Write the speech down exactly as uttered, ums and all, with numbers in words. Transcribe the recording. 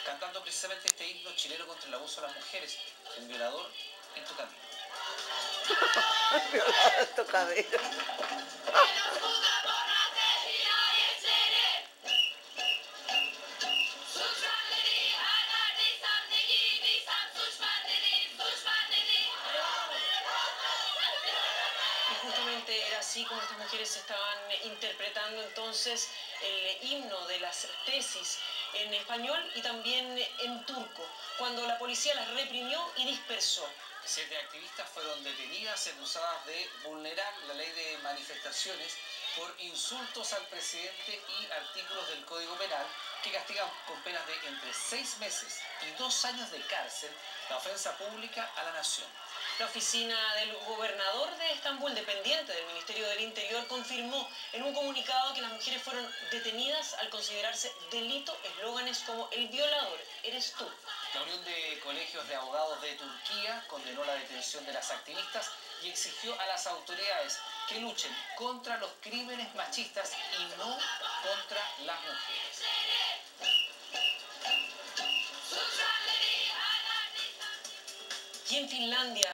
cantando precisamente este himno chileno contra el abuso a las mujeres, un violador en tu camino. Violador en tu camino. Y justamente era así como estas mujeres estaban interpretando entonces el himno de las tesis en español y también en turco, cuando la policía las reprimió y dispersó. Siete activistas fueron detenidas y acusadas de vulnerar la ley de manifestaciones por insultos al presidente y artículos del Código Penal que castigan con penas de entre seis meses y dos años de cárcel la ofensa pública a la nación. La oficina del gobernador de Estambul, dependiente del Ministerio del Interior, confirmó en un comunicado que las mujeres fueron detenidas al considerarse delito eslóganes como "el violador eres tú". La Unión de Colegios de Abogados de Turquía condenó la detención de las activistas y exigió a las autoridades que luchen contra los crímenes machistas y no contra las mujeres. Y en Finlandia